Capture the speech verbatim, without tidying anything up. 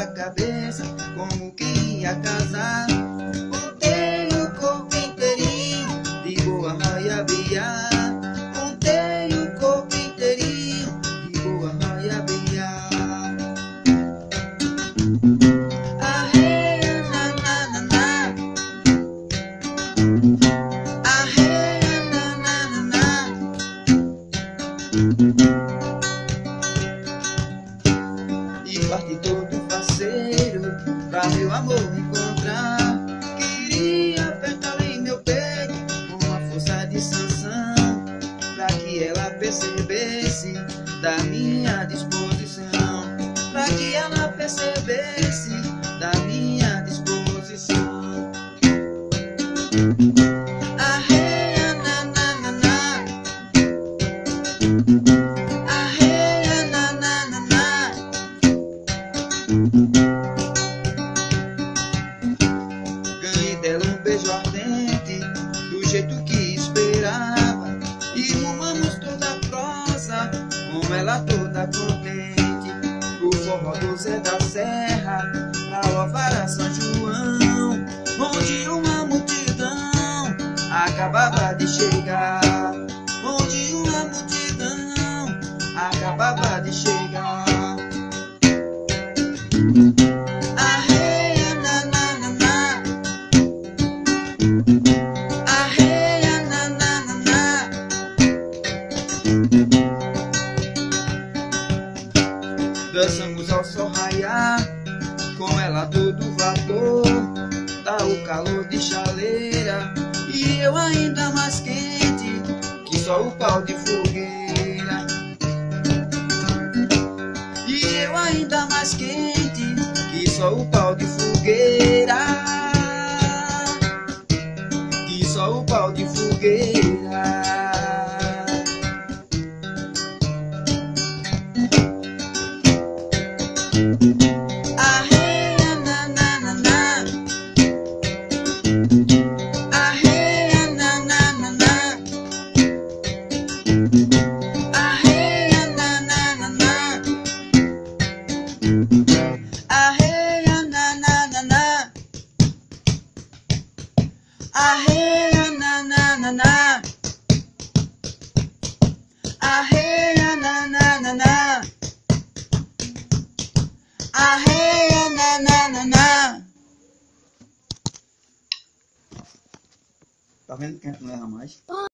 cabeça, como quem ia casar. Contei o corpo inteirinho de boa raia-beia. Contei o corpo inteirinho de boa raia-beia. Arreia, na, na, na, na. Arreia, na, na, na, na. E parti todo faceiro pra meu amor encontrar. Queria apertar em meu peito com a força de Sansão, pra que ela percebesse da minha disposição. Pra que ela percebesse da minha disposição. Arreia, na, na, na, na. Arreia, na, na, na, na. Ganhei dela um beijo ardente, do jeito que esperava, e rumamos toda a prosa, com ela toda contente. O forró do Zé da Serra, pra louvar a São João, onde uma multidão acabava de chegar. Onde uma multidão acabava de chegar. Arreia, na, na, na, na. Arreia, na, na, na, na. Dançamos ao sol raiar, com ela todo vapor. Tá o calor de chaleira, e eu ainda mais quente que só o pau de fogueira. E eu ainda mais quente que só o pau de fogueira. Que só o pau de fogueira. Arreia, na, na, na, na. Arreia, na, na, na, na. Arreia, na, na, na, na. Arreia, na, na, na, na. Arreia, na, na, na, na. Arreia, na, na, na, na. Arreia, na, na, na, na. Tá vendo que não erra mais?